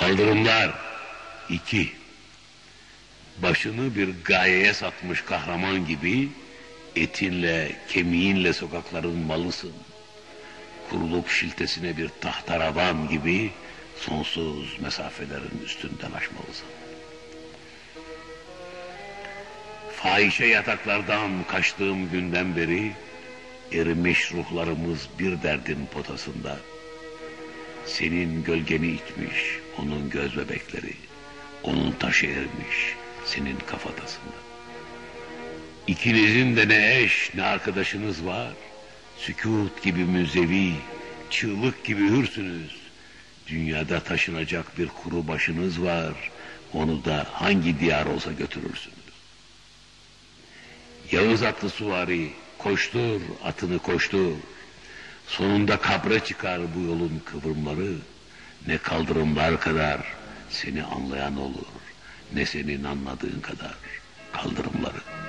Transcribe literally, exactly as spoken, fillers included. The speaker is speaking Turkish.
Kaldırımlar iki. Başını bir gayeye satmış kahraman gibi etinle, kemiğinle sokakların malısın. Kurulup şiltesine bir tahtaravan gibi sonsuz mesafelerin üstünden aşmalısın. Fahişe yataklardan kaçtığım günden beri erimiş ruhlarımız bir derdin potasında. Senin gölgeni itmiş onun göz bebekleri, onun taşı erimiş senin kafatasında. İkinizin de ne eş ne arkadaşınız var, sükût gibi müzevi, çığlık gibi hürsünüz. Dünyada taşınacak bir kuru başınız var, onu da hangi diyar olsa götürürsünüz. Yağız atlı suvari, koştur atını koştur. Sonunda kabre çıkar bu yolun kıvrımları. Ne kaldırımlar kadar seni anlayan olur, ne senin anladığın kadar kaldırımları.